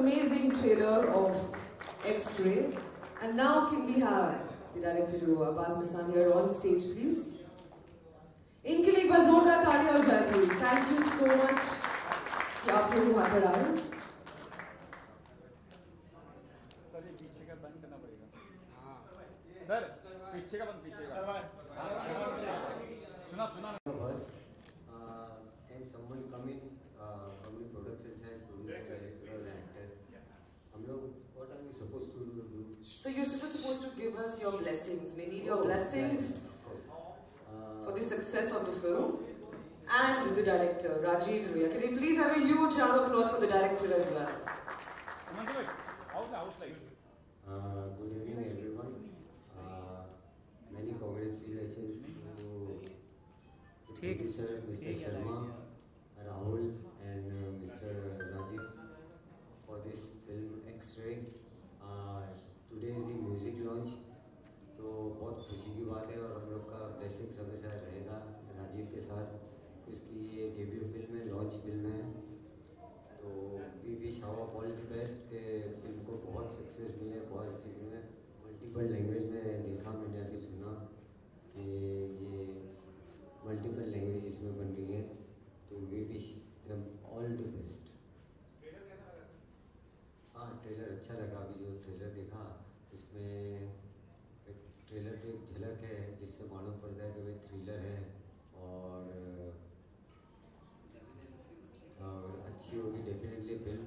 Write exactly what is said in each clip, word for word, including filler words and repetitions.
amazing trailer of X-Ray. And now can we have the director to Abbas Mastani here on stage, please? इनके लिए एक बार जोरदार तालियां हो जाए, please. Thank you so much कि आप लोग यहाँ पर आए. सर ये पीछे का बंद करना पड़ेगा. हाँ. सर पीछे का बंद पीछे का. सुना सुना. Can someone come in uh, from the production side, producer, director, or actor? हम लोग what are we supposed to do? So you're just supposed to give us your blessings. We need your blessings for the success of the film and the director, Rajiv Ruya. Can we please have a huge round of applause for the director as well? Uh, good evening, everyone. Uh, many congratulations to the producer, Mister Sharma, Rahul, and uh, Mister Rajiv for this film X-Ray. Uh, today is the music launch. तो बहुत खुशी की बात है और हम लोग का ब्लेसिंग्स हमेशा रहेगा राजीव के साथ. इसकी ये डेब्यू फिल्म है, लॉन्च फिल्म है. तो we wish how all the best के फिल्म को बहुत सक्सेस मिले, बहुत अच्छी फिल्म है. मल्टीपल लैंग्वेज में देखा, मैंने अभी सुना कि ये मल्टीपल लैंग्वेज इसमें बन रही है. तो we wish them all the best. हाँ, ट्रेलर अच्छा लगा. अभी जो ट्रेलर देखा उसमें ट्रेलर की एक झलक है जिससे मालूम पड़ता है कि वह थ्रिलर है और, और अच्छी होगी डेफिनेटली फिल्म.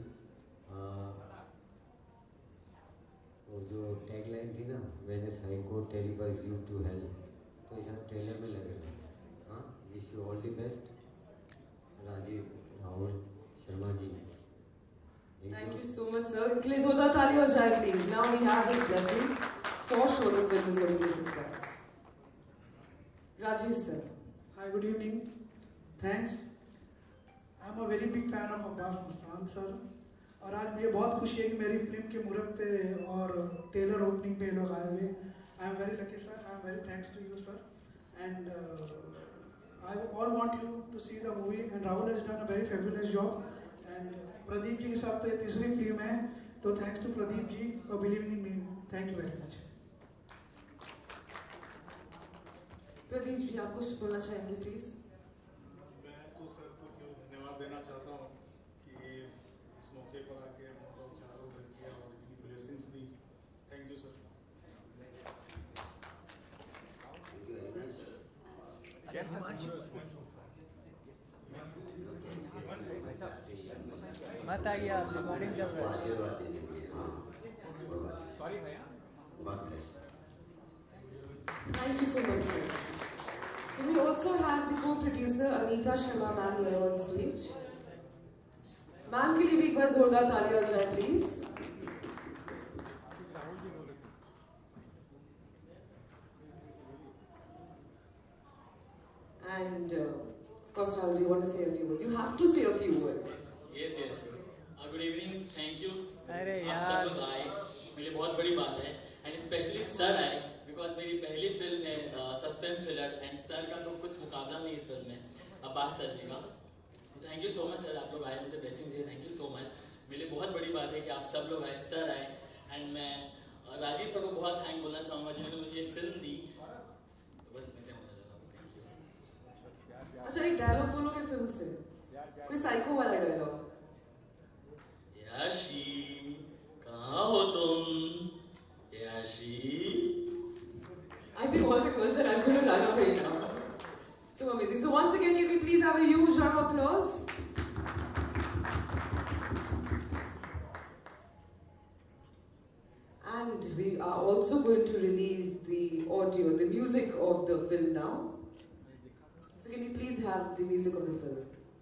और जो टैगलाइन थी ना, when a psycho terrifies you to hell, तो ऐसा ट्रेलर में लगेगा. हाँ, wish you all the best Rajeev, Rahul, Sharma ji. Thank you so much, sir. इनके लिए जोरदार ताली हो जाए, please. Now we have his blessings. For sure, the film is going to be a success. Rajesh, sir. Hi, good evening. Thanks. I'm a very big fan of Abbas Mastani sir. और आज मुझे बहुत खुशी है कि मेरी film के मुहूर्त पे और ट्रेलर ओपनिंग पे लोग आए हुए. I am very lucky sir. I am very thanks to you sir. And I all want you to see the movie. And Rahul has done a very fabulous job. And Pradeep ji के साथ तो ये तीसरी film है, तो thanks to Pradeep ji for believing in me. Thank you very much. Pradeep ji, आप कुछ बोलना चाहेंगे, प्लीज? मैं तो सर को क्यों धन्यवाद देना चाहता हूँ कि इस मौके पर आके हम लोग चारों घर किया और इतनी ब्लेसिंग्स दी. Thank you sir. Thank you very much. मत आइए, आप रिकॉर्डिंग चल रहा है. आशीर्वाद देने के लिए. हाँ, सॉरी भैया. God bless. Thank you so much, sir. Can we also have the co-producer Anita Sharma ma'am here on stage? Ma'am के लिए भी एक बार जोरदार तालियां हो जाए, please. And uh, of course, Rahul, do you want to say a few words? You have to say a few words. Yes, yes. Uh, good evening. Thank you. अरे यार. आप सब लोग आए, मेरे लिए बहुत बड़ी बात है. And especially सर आए, because मेरी पहली फिल्म है सस्पेंस थ्रिलर, एंड सर का तो कुछ मुकाबला नहीं इस फिल्म में, अब्बास सर जी का. Thank you so much sir, आप लोग आए, मुझे ब्लेसिंग्स दिए. Thank you so much. मेरे लिए बहुत बड़ी बात है कि आप सब लोग आए, सर आए. एंड मैं राजीव सर को बहुत थैंक बोलना चाहूँगा जिन्होंने मुझे ये फिल्म दी. बस मैं क्या बोलना चाहता हूँ. Thank you. अच्छा, एक डायलॉग बोलोगे फिल्म से? कोई साइको वाला डायलॉग. याशी कहाँ हो तुम? याशी. I think all the girls are going to run away now. So amazing. So once again, can we please have a huge round of applause? And we are also going to release the audio, the music of the film now. So can we please have the music of the film?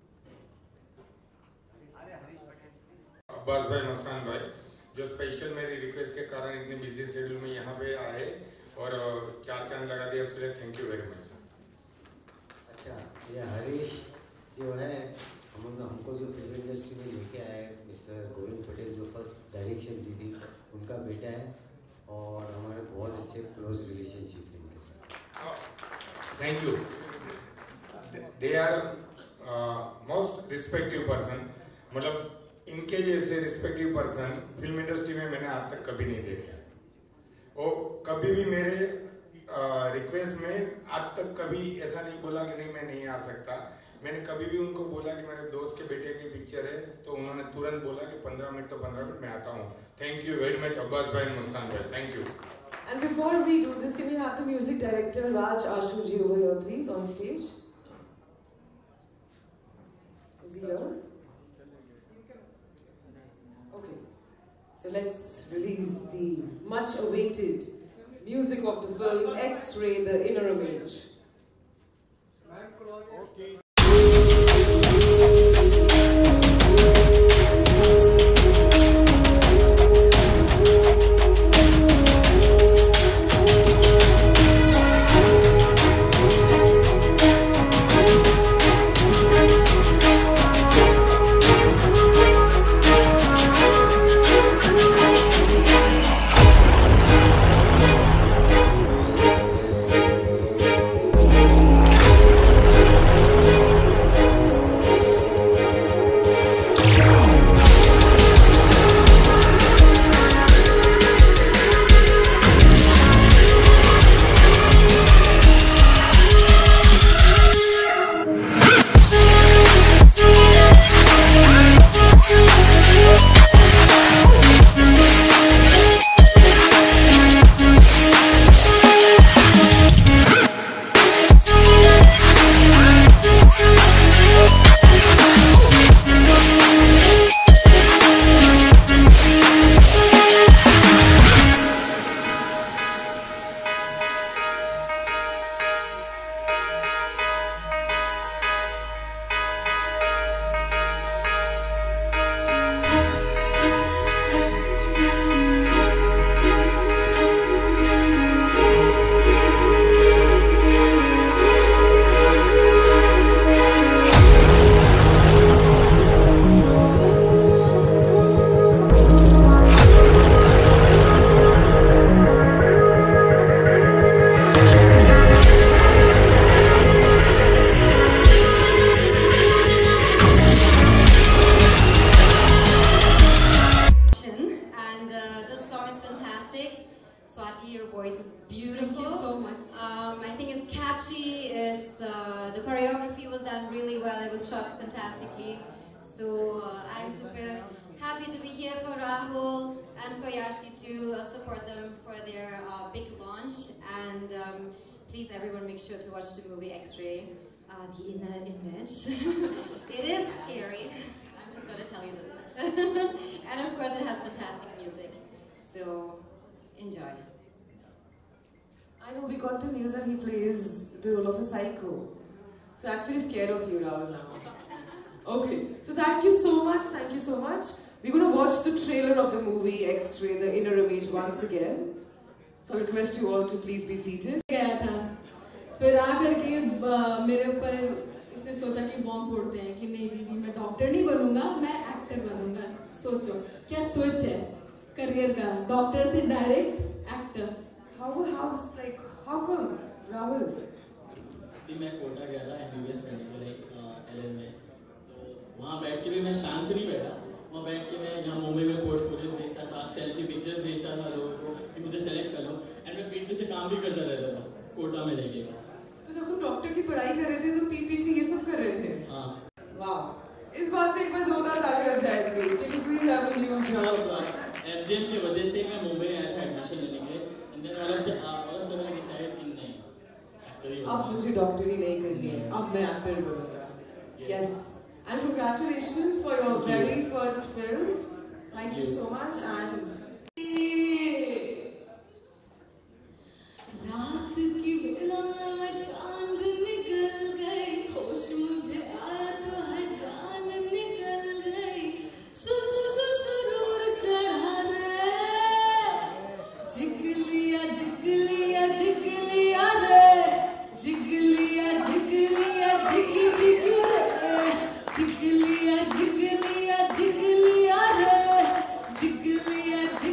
Abbas भाई, मस्तान भाई, जो special मेरी request के कारण इतने busy schedule में यहाँ पे आए और चार चांद लगा दिया, उसके लिए थैंक यू वेरी मच. अच्छा, ये हरीश जो है, हम हमको जो फिल्म इंडस्ट्री में लेके आए, मिस्टर गोविंद पटेल जो फर्स्ट डायरेक्शन दी थी, उनका बेटा है और हमारे बहुत अच्छे क्लोज रिलेशनशिप है. Thank you. They are most respective person. मतलब इनके जैसे रिस्पेक्टिव पर्सन फिल्म इंडस्ट्री में मैंने आज तक कभी नहीं देखे और कभी भी मेरे रिक्वेस्ट में आज तक कभी ऐसा नहीं बोला कि नहीं मैं नहीं आ सकता। मैंने कभी भी उनको बोला कि मेरे दोस्त के बेटे की पिक्चर है तो उन्होंने तुरंत बोला कि पंद्रह मिनट तो पंद्रह मिनट में आता हूँ। Thank you very much Abbas भाई मुस्तान भाई, thank you. And before we do this, can we have the music director Raj Ashuji over here, please, on stage? Is he here? Okay. So let's release the much-awaited music of the film X-Ray: The Inner Image. Okay. Swati, your voice is beautiful. Thank you so much. Um, I think it's catchy. It's uh, the choreography was done really well. It was shot fantastically. So uh, I'm super happy to be here for Rahul and for Yashi to uh, support them for their uh, big launch. And um, please, everyone, make sure to watch the movie X-Ray: uh, The Inner Image. It is scary. I'm just gonna tell you this much. And of course, it has fantastic music. So enjoy. I know we got the news that he plays the role of a psycho. So actually scared of you, Rahul, now. Okay, so thank you so much, thank you so much. We're going to watch the trailer of the movie X-Ray: The Inner Image once again. So I request you all to please be seated. गया था, फिर आकर के मेरे ऊपर इसने सोचा कि बॉम्ब फोड़ते हैं कि नहीं दीदी मैं डॉक्टर नहीं बनूंगा, मैं एक्टर बनूंगा. सोचो क्या सोच है करियर का, डॉक्टर से direct actor. How how like how come Rahul? See मैं कोटा गया था एमबीबीएस करने के लिए एलएन में, तो वहाँ बैठ के भी मैं शांत नहीं बैठा. वहाँ बैठ के मैं यहाँ मुंबई में पोर्टफोलियो भेजता था, सेल्फी पिक्चर्स भेजता था लोगों को कि मुझे सेलेक्ट कर लो. एंड मैं पीठ से काम भी करता रहता था कोटा में जाके. तो जब तुम डॉक्टर की पढ़ाई कर रहे थे तो पीठ पीछे ये सब कर रहे थे? हाँ. वाह, इस बात पे एक बार जोरदार ताली हो जाए please. Can you please have a huge round? MGM की वजह से मैं मुंबई आया था एडमिशन लेने के लिए. And then all of all of sudden I decided कि नहीं एक्टर ही बनना. अब मुझे डॉक्टरी नहीं करनी है, अब मैं एक्टर बनूंगा. Yes. And congratulations for your very first film. Thank you so much. And रात की बेला में चांद निकल गई, होश मुझे आया तो है जान निकल गई. सु सु सु सुरूर चढ़ा रे, जिग लिया जिग लिया जिग लिया रे, जिग लिया जिग लिया जिग जिग रे, जिग लिया जिग लिया जिग लिया रे, जिग लिया जिग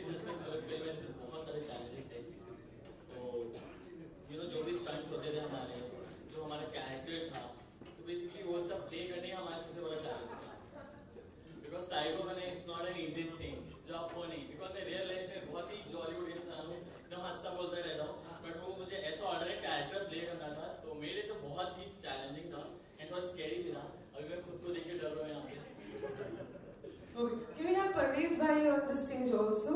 स्पेशली सस्पेंस वाली फिल्म में सिर्फ बहुत सारे चैलेंजेस थे। तो यू नो जो भी स्टंट्स होते थे हमारे, जो हमारा कैरेक्टर था, तो बेसिकली वो सब प्ले करने का हमारा सबसे बड़ा चैलेंज था। बिकॉज साइको बने it's not an easy thing, जो आप हो नहीं। बिकॉज मैं रियल लाइफ में बहुत ही जॉलीवुड इंसान हूँ, एकदम हंसता बोलता रहता हूँ, बट वो मुझे ऐसा ऑर्डिनरी कैरेक्टर प्ले करना था, तो मेरे लिए तो बहुत ही चैलेंजिंग था एंड थोड़ा स्कैरी भी था। अभी मैं खुद को देख के डर रहा हूँ यहाँ पे। Okay, can we have Parvez Bhai on the stage also?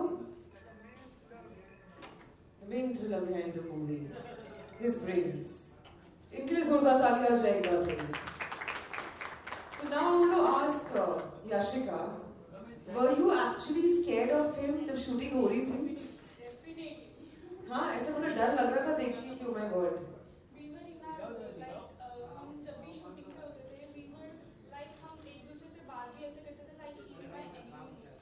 The main thriller behind the movie, his brains. इनके लिए जोरदार तालियां आ जाएगा please. So now I want to ask uh, Yashika, were you actually scared of him जब shooting हो रही थी? Definitely. हाँ, ऐसा मुझे डर लग रहा था देख के कि oh my god. We were in our like uh, हम जब भी shooting पे होते थे, we were like हम एक दूसरे से बात भी ऐसे करते थे like he is my enemy.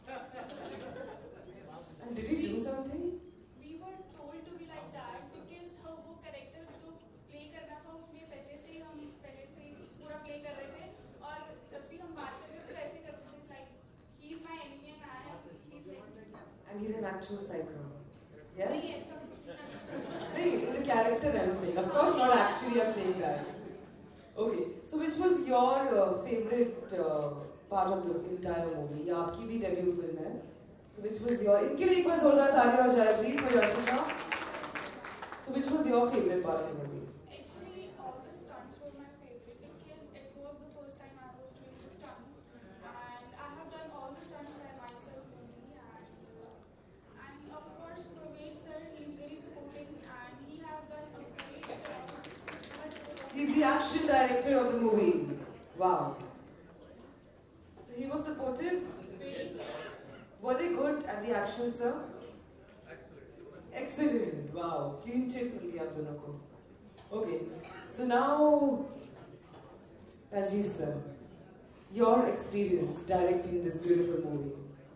And did he do something? We were told to be like that because हम वो character जो play करना था उसमें पहले से ही हम पहले से ही पूरा play कर रहे थे और जब भी हम बात करते थे तो ऐसे करते थे like he is my enemy and I am his enemy. And he's an actual psycho. Yes? नहीं ऐसा कुछ नहीं. नहीं, in the character I'm saying. Of course not actually I'm saying that. Okay, so which was your uh, favorite uh, part of the entire movie? ये आपकी भी debut film है. So which was your? इनके लिए एक बार जोरदार तालियां हो जाए please for Yashika. So which was your favorite part of the movie? Actually, all the stunts were my favorite because it was the first time I was doing the stunts, and I have done all the stunts by myself only. And uh, and of course, Parvez sir, he's very supporting, and he has done a great job. He's the action director of the movie. Wow. So he was supportive. Very supportive. Were they good at the action, sir? Excellent. Wow. Clean check मिल गया आप दोनों को. Okay. So now, Rajiv sir, your experience directing this beautiful movie.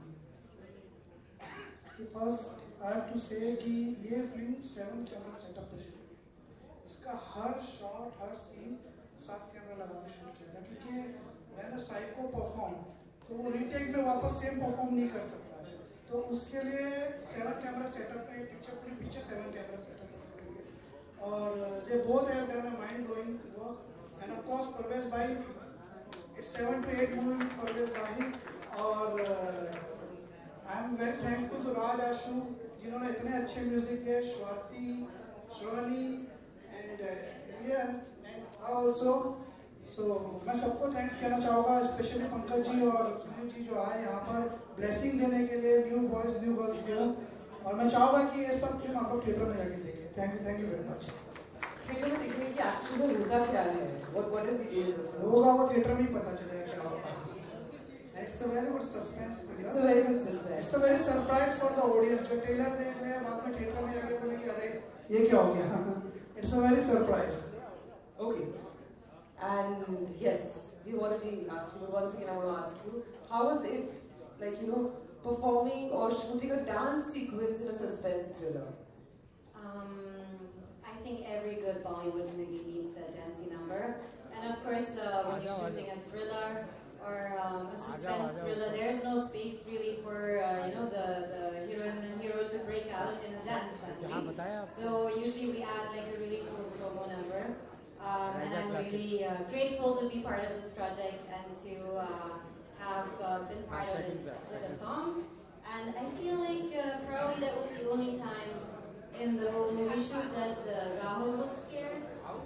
First I have to say कि ये film seven camera setup पे shoot हुई है। इसका हर शॉट हर सीन सात कैमरा लगा के शूट किया था क्योंकि मैंने साइको परफॉर्म तो वो रीटेक में वापस सेम परफॉर्म नहीं कर सकता है, तो उसके लिए सेवन कैमरा सेटअप पे पिक्चर पूरी पिक्चर सेवन कैमरा सेटअप पे शूट हुई है और they both have done a mind blowing work and of course Parvez भाई it's seven to eight movie with Parvez भाई और I am very thankful to Raj Ashu जिन्होंने इतने अच्छे म्यूजिक दिए, Swati, Shravani and Ilian and also. So मैं सबको थैंक्स कहना चाहूँगा, स्पेशली पंकज जी और सुनील जी जो आए यहाँ पर ब्लेसिंग देने के लिए न्यू बॉयज न्यू गर्ल्स को, और मैं चाहूँगा कि ये सब फिल्म आप लोग थिएटर में जाके देखें। Thank you thank you very much. Theatre में देखने की एक्चुअली में होता क्या है? What what is he doing? होगा वो थिएटर में ही पता चलेगा क्या होगा। It's a very good suspense thriller. It's a very good suspense. It's a very surprise for the audience. जो ट्रेलर देख रहे हैं बाद में थिएटर में जाके बोलेंगे अरे ये क्या हो गया। It's a very surprise. Okay. And yes, we've already asked you, but once again I want to ask you, how was it, like, you know, performing or shooting a dance sequence in a suspense thriller? Um, I think every good Bollywood movie needs a dancey number. And of course, uh, when you're shooting a thriller or um, a suspense thriller, there's no space really for, uh, you know, the, the heroine and hero to break out in a dance suddenly. So usually we add like a really cool promo number. Um, and I'm really uh, grateful to be part of this project and to uh, have uh, been part of it with a song. And I feel like uh, probably that was the only time in the whole movie shoot that uh, Rahul was scared.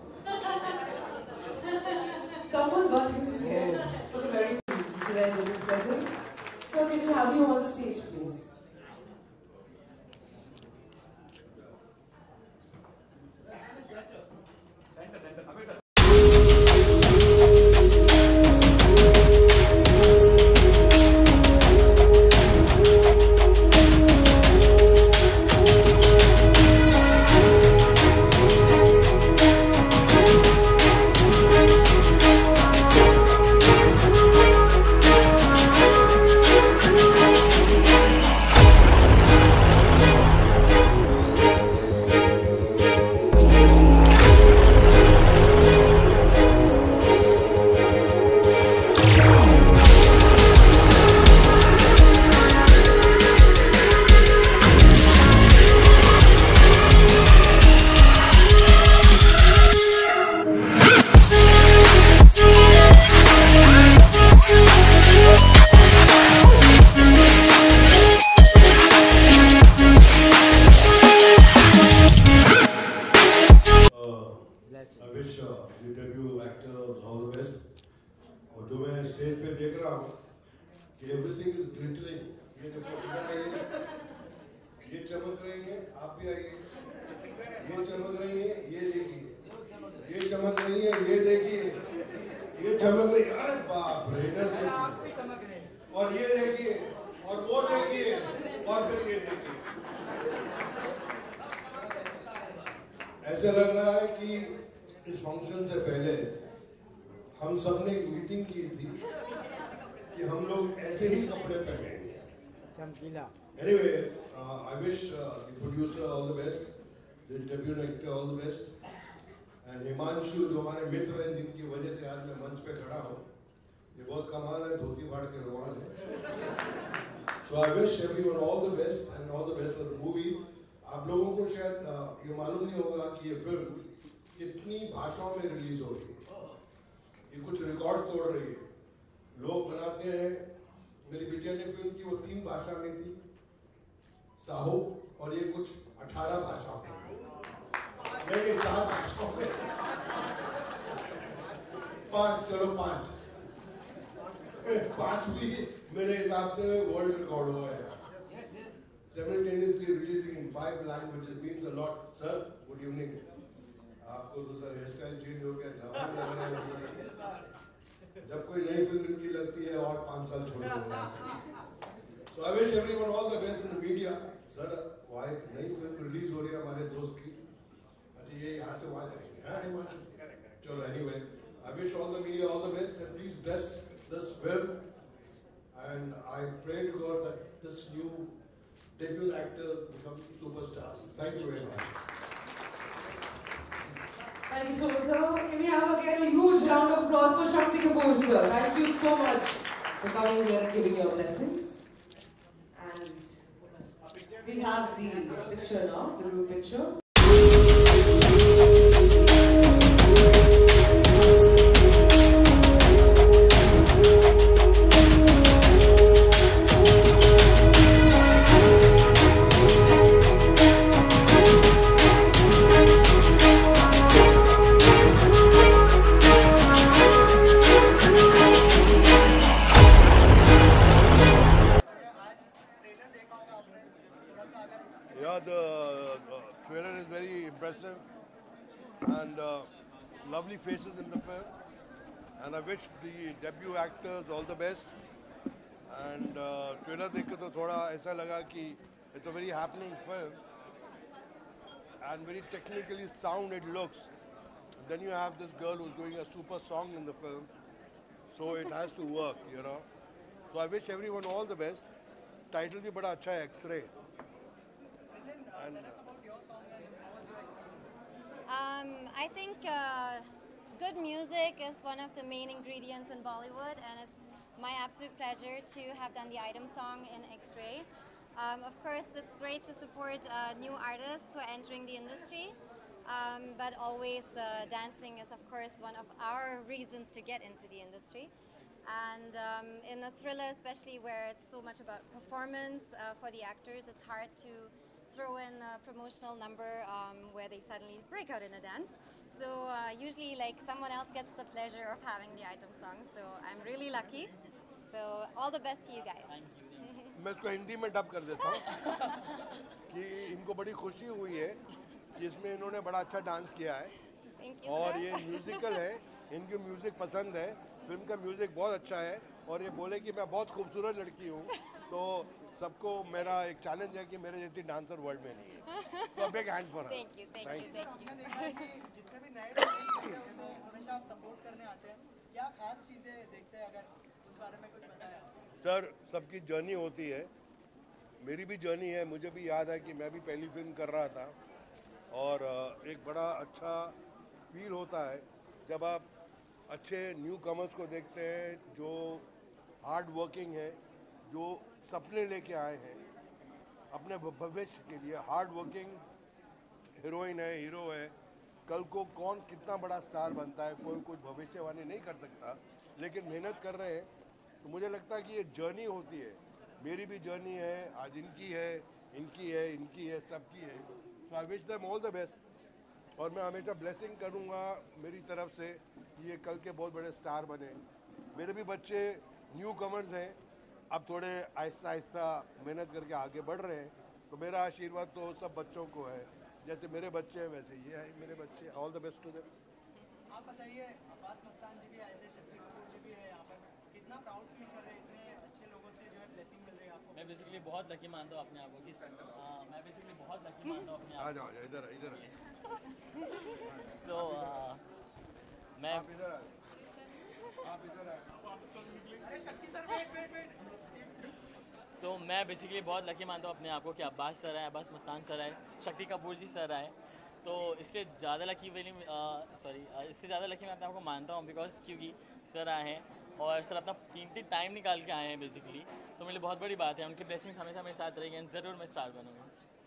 Someone got him scared for the very first with his presence. So can we have you on stage, please? Stage पे देख रहा हूँ कि everything is glittering. ये देखो इधर आइए, ये चमक रही है, आप भी आइए। ये चमक रही है, ये देखिए। ये चमक रही है, ये देखिए। ये चमक रही है, अरे बाप रे, इधर देखिए। और ये देखिए, और वो देखिए, और फिर ये देखिए। ऐसा लग रहा है कि इस फंक्शन से पहले हम सब ने एक मीटिंग की थी कि हम लोग ऐसे ही कपड़े पहनेंगे। चमकीला। Anyway, uh, I wish uh, the producer all the best, the debut actor all the best, and Himanshu जो हमारे मित्र हैं जिनकी वजह से आज मैं मंच पे खड़ा हूँ, ये बहुत कमाल है, धोती फाड़ के रुमाल है। So I wish everyone all the best and all the best for the movie. आप लोगों को शायद uh, ये मालूम नहीं होगा कि ये फिल्म कितनी भाषाओं में रिलीज हो रही है। ये कुछ रिकॉर्ड तोड़ रही है। लोग बनाते हैं, मेरी बिटिया ने फिल्म की वो तीन भाषा में थी, साहू, और ये कुछ अठारह भाषाओं में, मेरे सात भाषाओं में, पांच, चलो पांच, पांच भी मेरे हिसाब से वर्ल्ड रिकॉर्ड हुआ है। Simultaneously releasing in five languages means a lot. Sir, good evening. आपको तो सर हेयर स्टाइल चेंज हो गया, जवान लग रहे हैं सर। जब कोई नई फिल्म इनकी लगती है और पाँच साल छोटे हो जाते हैं। So I wish everyone all the best in the media. Sir, वहाँ एक नई फिल्म रिलीज हो रही है हमारे दोस्त की। अच्छा, ये यहाँ से वहाँ जाएंगे, हाँ हिमांशु? चलो, anyway, I wish all the media all the best and please bless this film. And I pray to God that this new debut actors become superstars. Thank you very much. Thank you so much, sir. Can we have again a huge round of applause for Shakti Kapoor, sir? Thank you so much for coming here and giving your blessings. And we have the picture now, the group picture. Yeah, the uh, trailer is very impressive and uh, lovely faces in the film. And I wish the debut actors all the best. And uh, trailer देख के तो थोड़ा ऐसा लगा कि it's a very happening film and very technically sound it looks. Then you have this girl who's doing a super song in the film, so it has to work, you know. So I wish everyone all the best. Title भी बड़ा अच्छा है, X-ray. And Um, I think uh, good music is one of the main ingredients in Bollywood, and it's my absolute pleasure to have done the item song in X-ray. Um, of course, it's great to support uh, new artists who are entering the industry, um, but always uh, dancing is, of course, one of our reasons to get into the industry. And um, in a thriller, especially where it's so much about performance uh, for the actors, it's hard to throw in a promotional number um, where they suddenly break out in a dance. So uh, usually like someone else gets the pleasure of having the item song. So I'm really lucky. So all the best to you guys. मैं इसको हिंदी में dub कर देता हूँ कि इनको बड़ी खुशी हुई है कि इसमें इन्होंने बड़ा अच्छा डांस किया है और ये म्यूजिकल है, इनकी म्यूजिक पसंद है, फिल्म का म्यूजिक बहुत अच्छा है और ये बोले कि मैं बहुत खूबसूरत लड़की हूँ, तो सबको मेरा एक चैलेंज है कि मेरे जैसी डांसर वर्ल्ड में नहीं है, तो big hand for her. Thank you, thank you, thank हमने देखा है कि जितने भी नए डांसर्स हैं उसे हमेशा आप सपोर्ट करने आते हैं, क्या खास चीज़ें देखते हैं, अगर उस बारे में कुछ बताएं? सर, सबकी जर्नी होती है, मेरी भी जर्नी है, मुझे भी याद है कि मैं भी पहली फिल्म कर रहा था और एक बड़ा अच्छा फील होता है जब आप अच्छे न्यू कमर्स को देखते हैं जो हार्ड वर्किंग है, जो सपने लेके आए हैं अपने भविष्य के लिए, हार्ड वर्किंग हीरोइन है, हीरो है, कल को कौन कितना बड़ा स्टार बनता है कोई कुछ भविष्यवाणी नहीं कर सकता, लेकिन मेहनत कर रहे हैं, तो मुझे लगता है कि ये जर्नी होती है, मेरी भी जर्नी है, आज इनकी है, इनकी है, इनकी है, सबकी है, so I wish them all the best और मैं हमेशा ब्लेसिंग करूँगा मेरी तरफ से कि ये कल के बहुत बड़े स्टार बने मेरे भी बच्चे न्यू कमर्स हैं, अब थोड़े आहिस्ता आहिस्ता मेहनत करके आगे बढ़ रहे हैं, तो मेरा आशीर्वाद तो सब बच्चों को है, जैसे मेरे बच्चे हैं वैसे ये हैं मेरे बच्चे। All the best to them. आप बताइए, अब्बास मस्तान जी भी आए थे, शक्ति कपूर जी भी है यहाँ पर, कितना प्राउड फील कर रहे हैं, इतने अच्छे लोगों से जो है ब्लेसिंग मिल रही है आपको? मैं बेसिकली बहुत लकी मानता हूँ अपने आप को कि हाँ, मैं बेसिकली बहुत लकी मानता हूँ अपने आ आप जाओ इधर इधर सो मैं आप इधर आए आप इधर आए अरे Shakti sir wait wait wait so so, मैं बेसिकली बहुत लकी मानता हूँ अपने आप को कि अब्बास सर आए, अब्बास मस्तान सर आए, शक्ति कपूर जी सर आए, तो इसलिए ज़्यादा लकी वेली सॉरी इससे ज़्यादा लकी मैं अपने आप को मानता हूँ बिकॉज क्योंकि सर आए हैं और सर अपना कीमती टाइम निकाल के आए हैं बेसिकली, तो मेरे लिए बहुत बड़ी बात है। उनकी ब्लेसिंग हमेशा मेरे साथ रहेगी एंड ज़रूर मैं स्टार बनूँगा।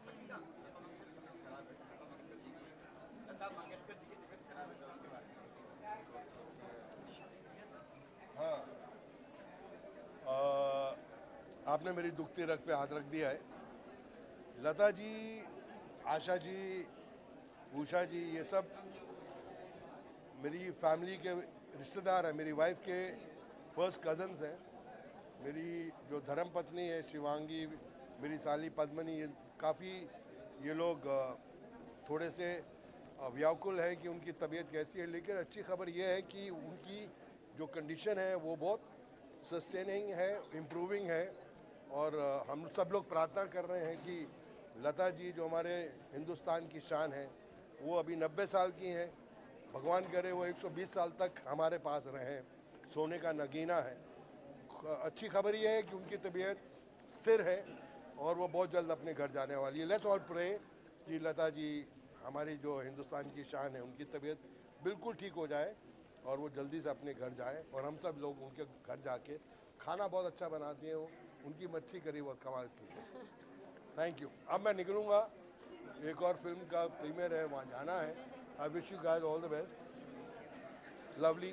हाँ आ, आपने मेरी दुखती रग पे हाथ रख दिया है। लता जी, आशा जी, उषा जी, ये सब मेरी फैमिली के रिश्तेदार हैं, मेरी वाइफ के फर्स्ट कज़न्स हैं। मेरी जो धर्म पत्नी है शिवांगी, मेरी साली पद्मनी, ये काफ़ी ये लोग थोड़े से व्याकुल है कि उनकी तबीयत कैसी है, लेकिन अच्छी खबर ये है कि उनकी जो कंडीशन है वो बहुत सस्टेनिंग है, इम्प्रूविंग है, और हम सब लोग प्रार्थना कर रहे हैं कि लता जी जो हमारे हिंदुस्तान की शान है, वो अभी नब्बे साल की हैं, भगवान करे वो एक सौ बीस साल तक हमारे पास रहें, सोने का नगीना है। अच्छी खबर ये है कि उनकी तबीयत स्थिर है और वो बहुत जल्द अपने घर जाने वाली है। लेट्स ऑल प्रे कि लता जी, हमारी जो हिंदुस्तान की शान है, उनकी तबीयत बिल्कुल ठीक हो जाए और वो जल्दी से अपने घर जाएं, और हम सब लोग उनके घर जाके, खाना बहुत अच्छा बनाती हैं वो, उनकी मच्छी करी बहुत कमाल की है। Thank you. अब मैं निकलूँगा, एक और फिल्म का प्रीमियर है, वहाँ जाना है। I wish you guys all the best. Lovely,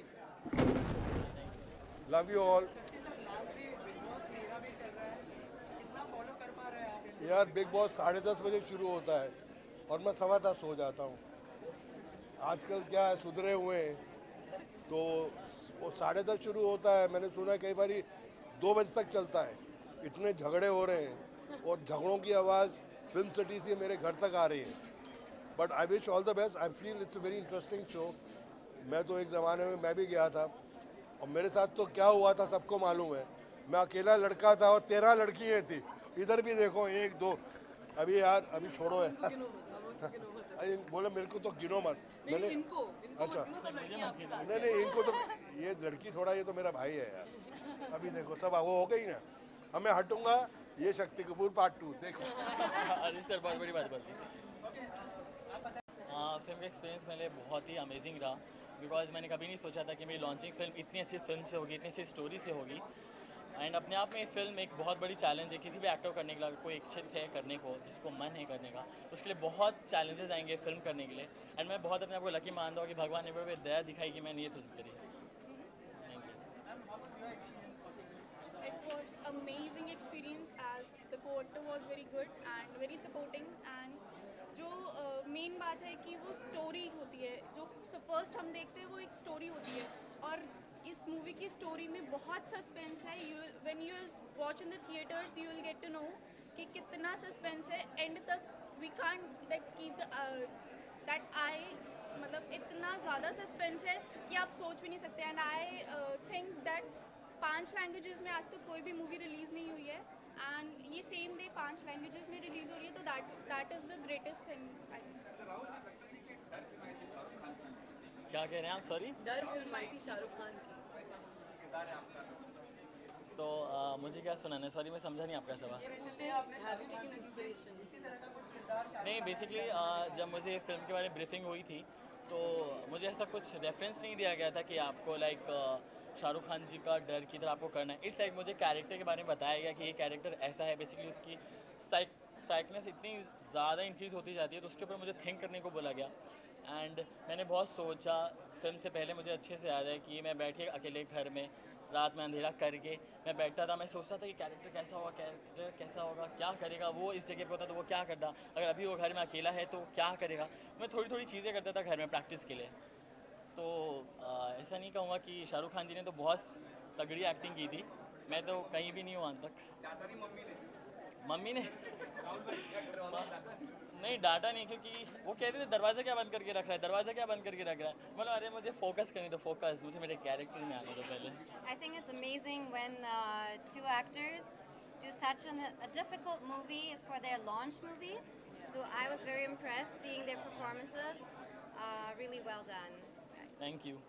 love you all. यार बिग बॉस साढ़े दस बजे शुरू होता है और मैं सवा दस सो जाता हूँ। आजकल क्या है, सुधरे हुए हैं, तो वो साढ़े दस शुरू होता है। मैंने सुना कई बार दो बजे तक चलता है। इतने झगड़े हो रहे हैं और झगड़ों की आवाज़ फिल्म सिटी से मेरे घर तक आ रही है। But I wish all the best. I feel it's a very interesting show. मैं तो एक ज़माने में मैं भी गया था, और मेरे साथ तो क्या हुआ था सबको मालूम है। मैं अकेला लड़का था और तेरह लड़कियाँ थी। इधर भी देखो, एक दो, अभी यार अभी छोड़ो यार। अरे बोले मेरे को तो गिनो मत। मैंने इनको, इनको अच्छा नहीं नहीं इनको तो, ये लड़की थोड़ा, ये तो मेरा भाई है यार। अभी देखो सब वो हो गई ना, अब मैं हटूंगा। ये शक्ति कपूर पार्ट टू देखो। अरे सर बहुत बड़ी बात बोलती। फिल्म का एक्सपीरियंस मेरे लिए बहुत ही अमेजिंग रहा, बिकॉज मैंने कभी नहीं सोचा था कि मेरी लॉन्चिंग फिल्म इतनी अच्छी फिल्म से होगी, इतनी अच्छी स्टोरी से होगी। एंड अपने आप में ये फिल्म एक बहुत बड़ी चैलेंज है किसी भी एक्टर को करने के लिए। कोई इच्छित है करने को, जिसको मन है करने का, उसके लिए बहुत चैलेंजेस आएंगे फिल्म करने के लिए। एंड मैं बहुत अपने आप को लकी मानता हूँ कि भगवान ने मेरे पे दया दिखाई कि मैंने ये फिल्म करी। It was amazing experience as the co-actor was very good and very supporting, and जो मेन uh, बात है कि वो स्टोरी होती है, जो फर्स्ट हम देखते हैं वो एक स्टोरी होती है, और इस मूवी की स्टोरी में बहुत सस्पेंस है। You when you will watch in the theatres you will get to know कि कितना सस्पेंस है। एंड तक we can't that keep that I मतलब इतना ज़्यादा सस्पेंस है कि आप सोच भी नहीं सकते। एंड आई थिंक दैट पांच लैंग्वेजेस में आज तक कोई भी मूवी रिलीज़ नहीं हुई है, एंड ये सेम डे पांच लैंग्वेजेस में रिलीज़ हो रही है, तो that that is the greatest thing. क्या कह रहे हैं आप? सॉरी, डर फिल्म आई थी शाहरुख खान की, तो आ, मुझे क्या सुनाना है? सॉरी मैं समझा नहीं आपका सवाल। नहीं, बेसिकली जब मुझे फिल्म के बारे में ब्रीफिंग हुई थी तो मुझे ऐसा कुछ रेफरेंस नहीं दिया गया था कि आपको लाइक शाहरुख खान जी का डर की तरह आपको करना है। इस लाइक मुझे कैरेक्टर के बारे में बताया गया कि ये कैरेक्टर ऐसा है। बेसिकली उसकी साइक साइकनेस इतनी ज़्यादा इंक्रीज़ होती जाती है, तो उसके ऊपर मुझे थिंक करने को बोला गया। एंड मैंने बहुत सोचा। फिल्म से पहले मुझे अच्छे से याद है कि मैं बैठे अकेले घर में रात में अंधेरा करके मैं बैठता था, मैं सोचता था कि कैरेक्टर कैसा होगा, कैरेक्टर कैसा होगा, क्या करेगा वो। इस जगह पे होता तो वो क्या करता, अगर अभी वो घर में अकेला है तो क्या करेगा। मैं थोड़ी थोड़ी चीज़ें करता था घर में प्रैक्टिस के लिए। तो आ, ऐसा नहीं कहूँगा कि शाहरुख खान जी ने तो बहुत तगड़ी एक्टिंग की थी। मैं तो कहीं भी नहीं हूँ आज तक। मम्मी ने नहीं डांटा नहीं, क्योंकि वो कहते थे दरवाज़ा क्या बंद करके रख रहा है, दरवाज़ा क्या बंद करके रख रहा है। मतलब अरे मुझे फोकस करनी तो फोकस, मुझे मेरे कैरेक्टर में आने दो पहले। I think it's amazing when uh, two actors do such an, a difficult movie for their launch movie. So I was very impressed seeing their performances. Uh, really well done. Thank you.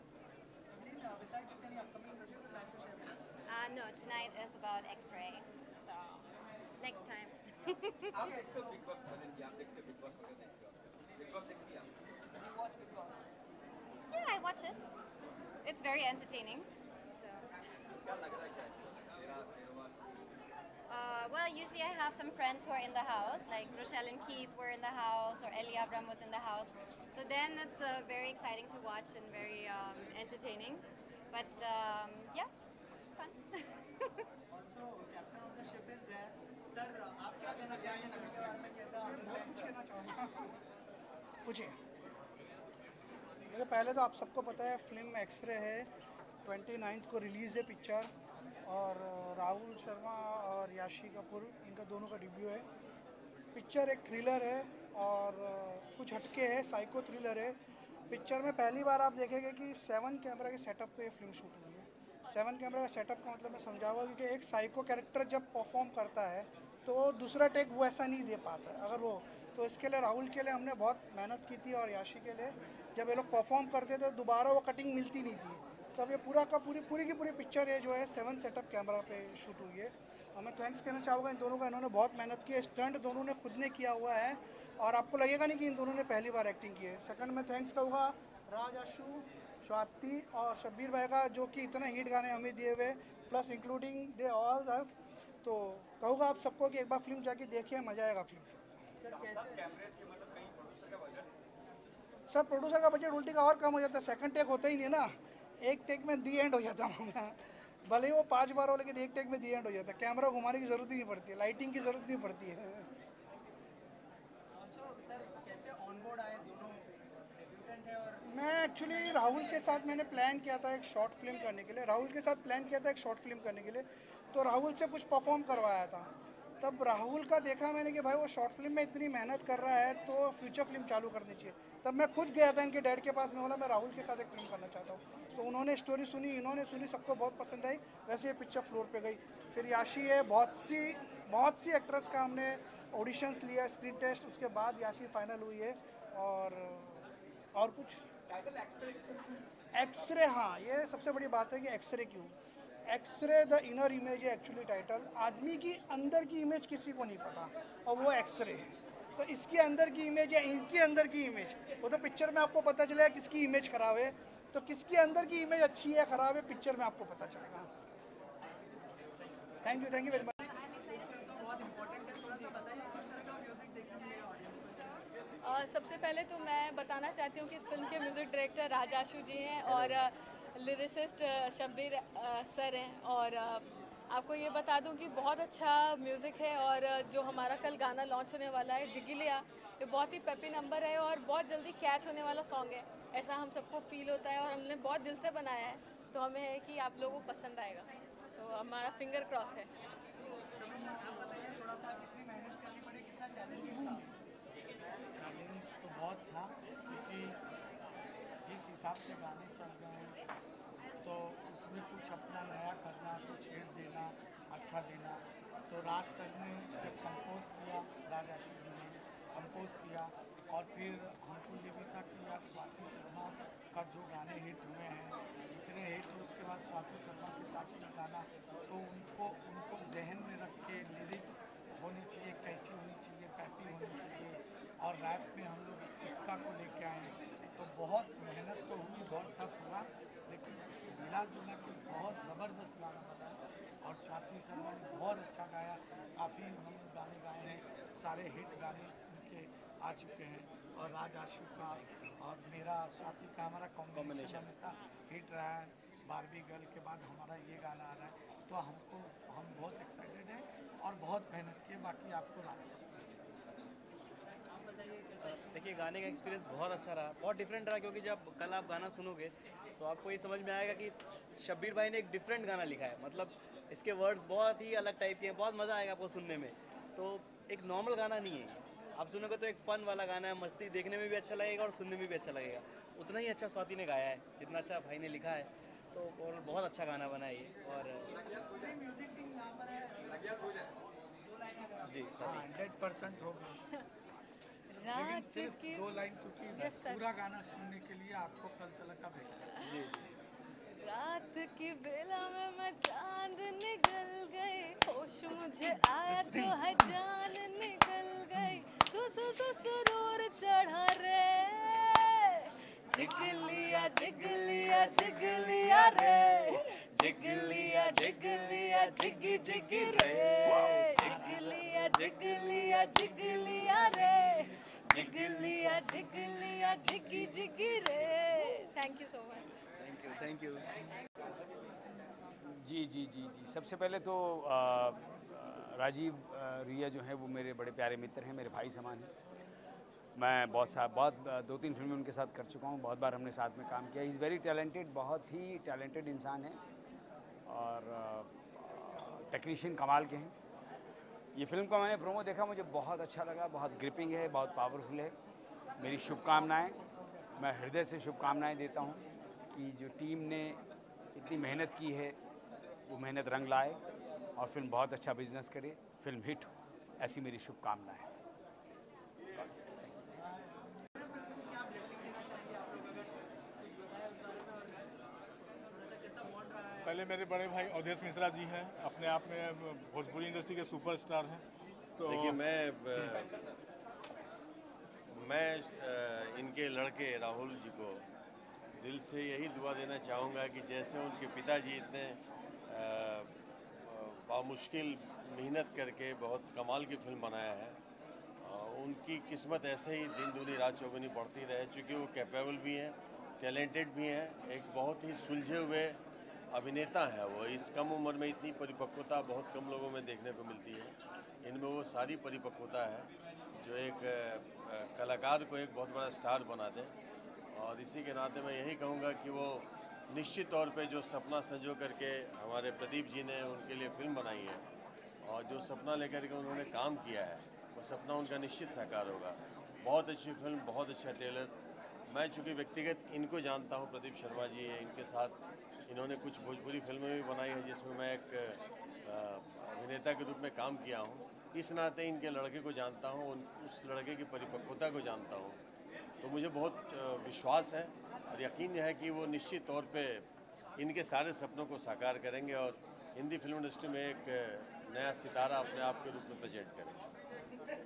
Uh, no, tonight is about X-ray. So next time. Okay, so Big Boss बदल गया, आप देखते हो Big Boss वगैरह देखते हो? Big Boss देखती हैं आप? Do you watch Big Boss? Yeah, I watch it. It's very entertaining. So. क्या लग रहा है क्या? मेरा मेरा Uh, well, usually I have some friends who are in the house, like Rochelle and Keith were in the house, or Ellie Abram was in the house. So then it's uh, very exciting to watch and very um, entertaining. But um, yeah, it's fun. Also, captain of the ship is there. Sir, आप क्या कहना चाहेंगे film के बारे में, कैसा कुछ कहना चाहूँगा। पूछिए। देखो पहले तो आप सबको पता है फिल्म एक्सरे है, ट्वेंटी नाइन्थ को रिलीज़ है पिक्चर, और राहुल शर्मा और याशी कपूर इनका दोनों का डेब्यू है। पिक्चर एक थ्रिलर है और कुछ हटके है, साइको थ्रिलर है। पिक्चर में पहली बार आप देखेंगे कि सेवन कैमरा के सेटअप पे फिल्म शूट हुई है। सेवन कैमरा का सेटअप का मतलब मैं समझाऊंगा, क्योंकि एक साइको कैरेक्टर जब परफॉर्म करता है तो दूसरा टेक वो ऐसा नहीं दे पाता है अगर वो, तो इसके लिए राहुल के लिए हमने बहुत मेहनत की थी, और याशी के लिए जब ये लोग परफॉर्म करते थे दोबारा वो कटिंग मिलती नहीं थी। तब ये पूरा का पूरी पूरी की पूरी पिक्चर ये जो है सेवन सेटअप कैमरा पे शूट हुई है। और मैं थैंक्स कहना चाहूँगा इन दोनों का, इन्होंने बहुत मेहनत की है, स्टंट दोनों ने खुद ने किया हुआ है और आपको लगेगा नहीं कि इन दोनों ने पहली बार एक्टिंग की है। सेकंड में थैंक्स कहूँगा राज आशु, स्वाति और शब्बीर भाई का, जो कि इतने हिट गाने हमें दिए हुए, प्लस इंक्लूडिंग दे ऑल। तो कहूँगा आप सबको कि एक बार फिल्म जाके देखिए, मज़ा आएगा फिल्म से। सर प्रोड्यूसर का बजट उल्टी का और कम हो जाता है, सेकंड टेक होता ही नहीं है ना, एक टेक में दी एंड हो जाता हूँ मैं, भले ही वो पाँच बार हो लेकिन एक टेक में दी एंड हो जाता है। कैमरा घुमाने की ज़रूरत ही नहीं पड़ती है, लाइटिंग की ज़रूरत नहीं पड़ती है। मैं एक्चुअली राहुल के साथ मैंने प्लान किया था एक शॉर्ट फिल्म करने के लिए, राहुल के साथ प्लान किया था एक शॉर्ट फिल्म करने के लिए, तो राहुल से कुछ परफॉर्म करवाया था। तब राहुल का देखा मैंने कि भाई वो शॉर्ट फिल्म में इतनी मेहनत कर रहा है तो फ्यूचर फिल्म चालू करनी चाहिए। तब मैं खुद गया था इनके डैड के पास, मैं बोला मैं राहुल के साथ एक फिल्म करना चाहता हूँ। तो उन्होंने स्टोरी सुनी, इन्होंने सुनी, सबको बहुत पसंद आई, वैसे ये पिक्चर फ्लोर पे गई। फिर याशी है, बहुत सी बहुत सी एक्ट्रेस का हमने ऑडिशंस लिया, स्क्रीन टेस्ट, उसके बाद याशी फाइनल हुई है। और और कुछ एक्सरे, हाँ ये सबसे बड़ी बात है कि एक्सरे क्यों, एक्सरे द इनर इमेज है एक्चुअली टाइटल। आदमी की अंदर की इमेज किसी को नहीं पता और वो एक्सरे है, तो इसकी अंदर की इमेज या इनकी अंदर की इमेज, वो तो पिक्चर में आपको पता चलेगा किसकी इमेज खराब है, तो किसकी अंदर की इमेज अच्छी है खराब है पिक्चर में आपको पता चलेगा। Thank you, thank you very much. Uh, सबसे पहले तो मैं बताना चाहती हूँ कि इस फिल्म के म्यूज़िक डायरेक्टर राज आशु जी हैं और लिरिसिस्ट शब्बीर सर हैं। और uh, आपको ये बता दूँ कि बहुत अच्छा म्यूज़िक है, और uh, जो हमारा कल गाना लॉन्च होने वाला है जिगिलिया, ये बहुत ही पेपी नंबर है और बहुत जल्दी कैच होने वाला सॉन्ग है, ऐसा हम सबको फील होता है और हमने बहुत दिल से बनाया है, तो हमें है कि आप लोगों को पसंद आएगा, तो हमारा फिंगर क्रॉस है। तो बहुत था, क्योंकि जिस हिसाब से गाने चल रहे हैं तो उसमें कुछ अपना नया करना, कुछ हेट देना, अच्छा देना। तो राज सर ने जब कंपोज किया, राज आशु जी ने कंपोज किया, और फिर हमको ये भी था कि यार स्वाति शर्मा का जो गाने हिट हुए हैं, इतने हिट, उसके बाद स्वाति शर्मा के साथ में गाना, तो उनको उनको जहन में रख के लिरिक्स होनी चाहिए, कैची होनी चाहिए, पैपी होनी चाहिए, और रैप में हम लोग इक्का को लेके आए। तो बहुत मेहनत तो हुई, बहुत टफ हुआ, लेकिन मिला जुला के बहुत ज़बरदस्त गाना बना, और स्वाति शर्मा ने बहुत अच्छा गाया। काफ़ी उन्होंने गाने गाए हैं, सारे हिट गाने उनके आ चुके हैं, और राज आशु का और मेरा स्वाति का हमारा कॉम्बिनेशन हमेशा हिट रहा है। बारबी गर्ल के बाद हमारा ये गाना आ रहा है, तो हमको हम बहुत एक्साइटेड हैं और बहुत मेहनत की। बाकी आपको राज देखिए, गाने का एक्सपीरियंस बहुत अच्छा रहा, बहुत डिफरेंट रहा, क्योंकि जब कल आप गाना सुनोगे तो आपको ये समझ में आएगा कि शब्बीर भाई ने एक डिफरेंट गाना लिखा है, मतलब इसके वर्ड्स बहुत ही अलग टाइप के हैं, बहुत मज़ा आएगा आपको सुनने में। तो एक नॉर्मल गाना नहीं है, आप सुनोगे तो एक फ़न वाला गाना है, मस्ती देखने में भी अच्छा लगेगा और सुनने में भी अच्छा लगेगा। उतना ही अच्छा स्वाति ने गाया है जितना अच्छा भाई ने लिखा है, तो और बहुत अच्छा गाना बना है ये। और जी हंड्रेड परसेंट होगा, लेकिन सिर्फ दो लाइन, क्योंकि पूरा गाना सुनने के लिए आपको कल तक का भेजना। जी रात की बेला में मैं चांद निकल गई, होश मुझे आया तो है जान निकल गई, सु सु सु सुरूर चढ़ा रे, जिगलिया जिगलिया जिगलिया रे, जिगलिया जिगलिया जिगी जिगी रे, जिगलिया जिगलिया जिगलिया रे, जिगलिया जिगलिया जिगी जिगी रे। Thank you so much. Thank you thank you जी जी जी जी सबसे पहले तो आ, राजीव आ, रिया जो है वो मेरे बड़े प्यारे मित्र हैं, मेरे भाई समान हैं। मैं बहुत सा बहुत दो तीन फिल्में उनके साथ कर चुका हूँ, बहुत बार हमने साथ में काम किया। इज़ वेरी टैलेंटेड, बहुत ही टैलेंटेड इंसान है और टेक्नीशियन कमाल के हैं। ये फिल्म का मैंने प्रोमो देखा, मुझे बहुत अच्छा लगा, बहुत ग्रिपिंग है, बहुत पावरफुल है। मेरी शुभकामनाएं, मैं हृदय से शुभकामनाएं देता हूँ कि जो टीम ने इतनी मेहनत की है वो मेहनत रंग लाए और फिल्म बहुत अच्छा बिजनेस करे, फिल्म हिट हो, ऐसी मेरी शुभकामनाएं है। पहले मेरे बड़े भाई अवधेश मिश्रा जी हैं, अपने आप में भोजपुरी इंडस्ट्री के सुपरस्टार हैं। तो देखिए मैं मैं इनके लड़के राहुल जी को दिल से यही दुआ देना चाहूँगा कि जैसे उनके पिताजी इतने बामुश्किल मेहनत करके बहुत कमाल की फिल्म बनाया है, उनकी किस्मत ऐसे ही दिन दूनी रात चौगुनी बढ़ती रहे, चूँकि वो कैपेबल भी हैं, टैलेंटेड भी हैं, एक बहुत ही सुलझे हुए अभिनेता है। वो इस कम उम्र में इतनी परिपक्वता बहुत कम लोगों में देखने को मिलती है, इनमें वो सारी परिपक्वता है जो एक कलाकार को एक बहुत बड़ा स्टार बना दे। और इसी के नाते मैं यही कहूँगा कि वो निश्चित तौर पे जो सपना संजो करके हमारे प्रदीप जी ने उनके लिए फिल्म बनाई है और जो सपना लेकर के उन्होंने काम किया है, वो सपना उनका निश्चित साकार होगा। बहुत अच्छी फिल्म, बहुत अच्छा टेलर। मैं चूँकि व्यक्तिगत इनको जानता हूँ, प्रदीप शर्मा जी है, इनके साथ इन्होंने कुछ भोजपुरी फिल्में भी बनाई हैं जिसमें मैं एक अभिनेता के रूप में काम किया हूँ। इस नाते इनके लड़के को जानता हूँ, उस लड़के की परिपक्वता को जानता हूँ, तो मुझे बहुत विश्वास है और यकीन है कि वो निश्चित तौर पे इनके सारे सपनों को साकार करेंगे और हिंदी फिल्म इंडस्ट्री में एक नया सितारा अपने आप के रूप में प्रेजेंट करेंगे।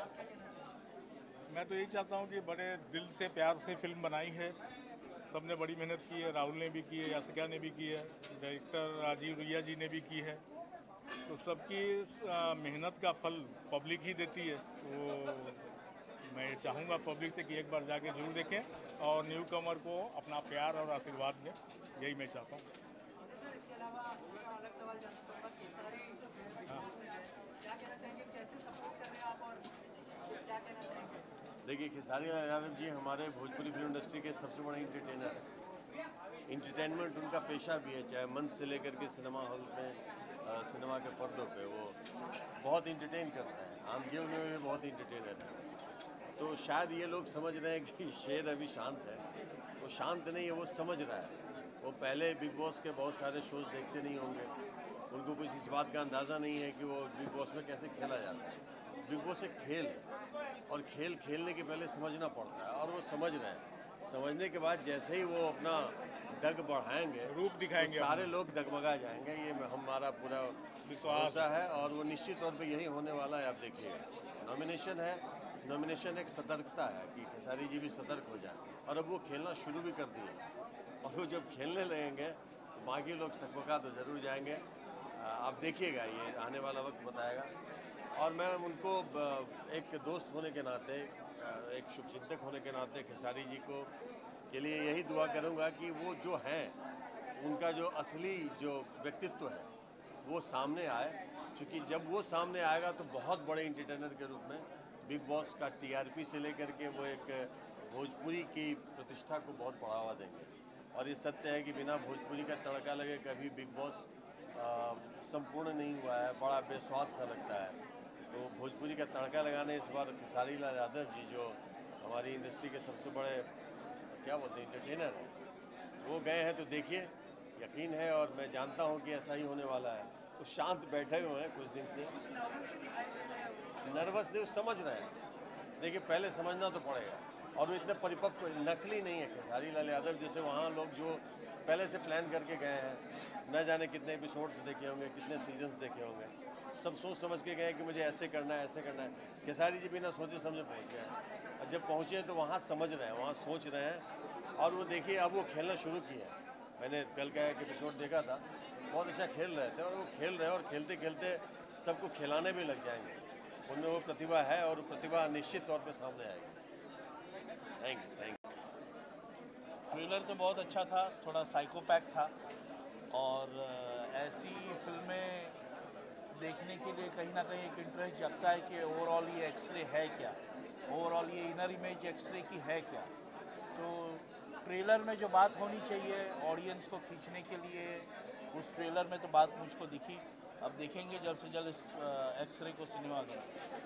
मैं तो यही चाहता हूँ कि बड़े दिल से प्यार से फिल्म बनाई है, सबने बड़ी मेहनत की है, राहुल ने भी की है, यासिका ने भी की है, डायरेक्टर राजीव रिया जी ने भी की है, तो सबकी मेहनत का फल पब्लिक ही देती है। तो मैं चाहूँगा पब्लिक से कि एक बार जाके जरूर देखें और न्यू कमर को अपना प्यार और आशीर्वाद दें, यही मैं चाहता हूँ। सर इसके अलावा अलग सवाल जानना चाहूँगा, खेसारी क्या कहना चाहेंगे, कैसे सपोर्ट कर रहे हैं आप और क्या कहना चाहेंगे? देखिए खेसारी लाल यादव जी हमारे भोजपुरी फिल्म इंडस्ट्री के सबसे बड़े इंटरटेनर हैं। इंटरटेनमेंट उनका पेशा भी है, चाहे मंच से लेकर के सिनेमा हॉल में, सिनेमा के पर्दों पे वो बहुत इंटरटेन करते हैं, आम जीवन में भी बहुत इंटरटेनर है। तो शायद ये लोग समझ रहे हैं कि शेर अभी शांत है, वो शांत नहीं है, वो समझ रहा है। वो पहले बिग बॉस के बहुत सारे शोज़ देखते नहीं होंगे, उनको कुछ इस बात का अंदाज़ा नहीं है कि वो बिग बॉस में कैसे खेला जाता है। बिग बॉस एक खेल है और खेल खेलने के पहले समझना पड़ता है और वो समझ रहे हैं। समझने के बाद जैसे ही वो अपना डग बढ़ाएंगे, रूप दिखाएंगे, तो सारे लोग डगमगा जाएंगे, ये हमारा पूरा विश्वास है और वो निश्चित तौर पे यही होने वाला है। आप देखिएगा नॉमिनेशन है, नॉमिनेशन एक सतर्कता है कि खेसारी जी भी सतर्क हो जाए और अब वो खेलना शुरू भी कर दिए और वो जब खेलने लगेंगे तो बाकी लोग सकबका तो जरूर जाएंगे। आप देखिएगा, ये आने वाला वक्त बताएगा। और मैं उनको एक दोस्त होने के नाते, एक शुभचिंतक होने के नाते खेसारी जी को के लिए यही दुआ करूंगा कि वो जो हैं उनका जो असली जो व्यक्तित्व है वो सामने आए, क्योंकि जब वो सामने आएगा तो बहुत बड़े इंटरटेनर के रूप में बिग बॉस का टीआरपी से लेकर के वो एक भोजपुरी की प्रतिष्ठा को बहुत बढ़ावा देंगे और ये सत्य है कि बिना भोजपुरी का तड़का लगे कभी बिग बॉस संपूर्ण नहीं हुआ है, बड़ा बेस्वाद सा लगता है। तो भोजपुरी का तड़का लगाने इस बार खेसारी लाल यादव जी जो हमारी इंडस्ट्री के सबसे बड़े क्या बोलते हैं इंटरटेनर हैं, वो गए हैं। तो देखिए, यकीन है और मैं जानता हूँ कि ऐसा ही होने वाला है। तो शांत बैठे हुए हैं कुछ दिन से, नर्वस नहीं, समझ रहे हैं। देखिए, पहले समझना तो पड़ेगा, और वो इतने परिपक्व नकली नहीं है खेसारी लाल यादव जैसे वहाँ लोग जो पहले से प्लान करके गए हैं, न जाने कितने एपिसोड्स देखे होंगे, कितने सीजन्स देखे होंगे, सब सोच समझ के गए कि मुझे ऐसे करना है, ऐसे करना है। खेसारी जी बिना सोचे समझे पहुँच गए हैं, और जब पहुँचे तो वहाँ समझ रहे हैं, वहाँ सोच रहे हैं, और वो देखिए अब वो खेलना शुरू किया है। मैंने कल का एक एपिसोड देखा था, बहुत अच्छा खेल रहे थे, और वो खेल रहे हैं और खेलते खेलते सबको खिलाने भी लग जाएंगे। उनमें वो प्रतिभा है और प्रतिभा निश्चित तौर पे सामने आएगी। Thank you thank you. Trailer तो बहुत अच्छा था, थोड़ा साइकोपैथ था, और ऐसी फिल्में देखने के लिए कहीं ना कहीं एक इंटरेस्ट जगता है कि ओवरऑल ये एक्सरे है क्या, ओवरऑल ये इनर इमेज एक्सरे की है क्या। तो ट्रेलर में जो बात होनी चाहिए ऑडियंस को खींचने के लिए, उस ट्रेलर में तो बात मुझको दिखी। अब देखेंगे जल्द से जल्द इस एक्सरे को सिनेमा में।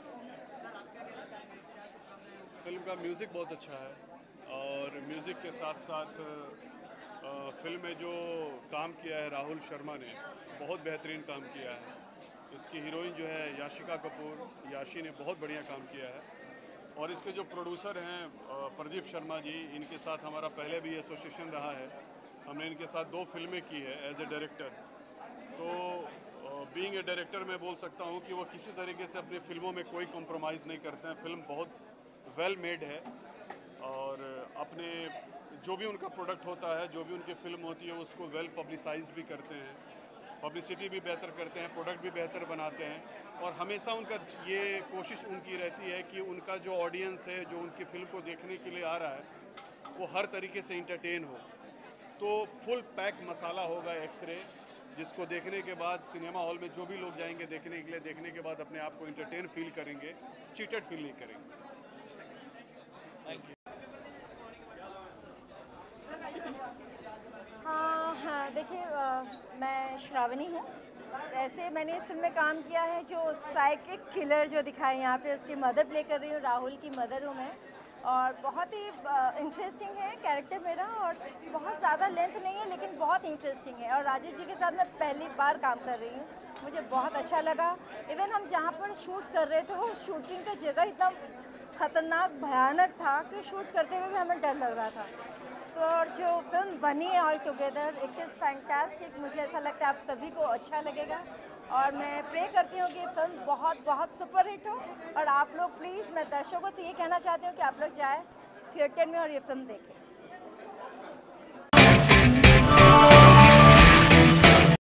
फिल्म का म्यूज़िक बहुत अच्छा है, और म्यूज़िक के साथ साथ फिल्म में जो काम किया है राहुल शर्मा ने, बहुत बेहतरीन काम किया है। इसकी हीरोइन जो है याशिका कपूर, याशी ने बहुत बढ़िया काम किया है। और इसके जो प्रोड्यूसर हैं प्रदीप शर्मा जी, इनके साथ हमारा पहले भी एसोसिएशन रहा है, हमने इनके साथ दो फिल्में की है एज ए डायरेक्टर। तो बीइंग ए डायरेक्टर मैं बोल सकता हूँ कि वो किसी तरीके से अपनी फिल्मों में कोई कॉम्प्रोमाइज़ नहीं करते हैं। फिल्म बहुत वेल मेड है, और अपने जो भी उनका प्रोडक्ट होता है, जो भी उनकी फिल्म होती है, उसको वेल पब्लिसाइज भी करते हैं, पब्लिसिटी भी बेहतर करते हैं, प्रोडक्ट भी बेहतर बनाते हैं। और हमेशा उनका ये कोशिश उनकी रहती है कि उनका जो ऑडियंस है, जो उनकी फिल्म को देखने के लिए आ रहा है, वो हर तरीके से इंटरटेन हो। तो फुल पैक मसाला होगा एक्सरे, जिसको देखने के बाद सिनेमा हॉल में जो भी लोग जाएंगे देखने के लिए, देखने के बाद अपने आप को इंटरटेन फील करेंगे, चीटेड फील नहीं करेंगे। Thank you. हाँ हाँ देखिए, मैं श्रावणी हूँ। वैसे मैंने इस फिल्म में काम किया है, जो साइकिक किलर जो दिखाए यहाँ पे, उसकी मदर प्ले कर रही हूँ, राहुल की मदर हूँ मैं। और बहुत ही इंटरेस्टिंग है कैरेक्टर मेरा, और बहुत ज़्यादा लेंथ नहीं है लेकिन बहुत इंटरेस्टिंग है। और राजेश जी के साथ मैं पहली बार काम कर रही हूँ, मुझे बहुत अच्छा लगा। इवन हम जहाँ पर शूट कर रहे थे, वो शूटिंग का जगह एकदम खतरनाक भयानक था कि शूट करते हुए भी हमें डर लग रहा था। तो और जो फिल्म बनी है all together, it is fantastic. मुझे ऐसा लगता है आप सभी को अच्छा लगेगा, और मैं प्रे करती हूँ कि फिल्म बहुत बहुत सुपर हिट हो। और आप लोग प्लीज़, मैं दर्शकों से ये कहना चाहती हूँ कि आप लोग जाए थिएटर में और ये फिल्म देखें।